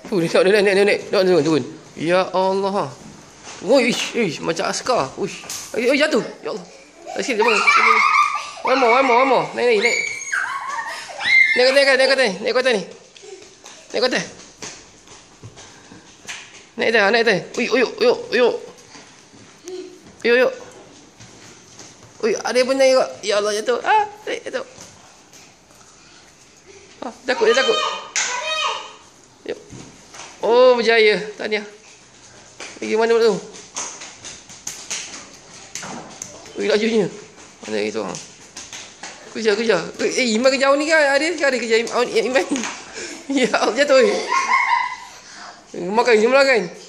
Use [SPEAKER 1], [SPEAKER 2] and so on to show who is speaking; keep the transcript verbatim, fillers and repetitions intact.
[SPEAKER 1] Fuh, ni tengok, naik, naik, naik, naik. Tengok, turun, turun. Ya Allah. Oh, ish, ish, macam askar. Uish. Oh, jatuh. Ya Allah. Sikit, jom. One more, one more, one more. Naik, naik, naik. Naik ke atas, naik ke atas, naik ke atas ni. Naik ke atas. Naik atas, naik atas. Ui, uyuk, uyuk, uyuk. Uyuk, uyuk. Ui, ada yang naik juga. Ya Allah, jatuh. Ah, naik, jatuh. Ah, takut, dia takut. Yuk. Oh, berjaya. Tahniah. Pergi mana pula tu? Ui, lajunya. Mana itu orang? Kejar, kejar. Eh, Iman kerja ni kan? Ada ada kerja Iman. Ya, jatuh. Makan, jom lah kan?